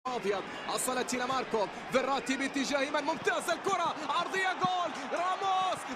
أبيض. وصلت إلى ماركو فيراتي باتجاه من، ممتاز الكرة عرضية، جول راموس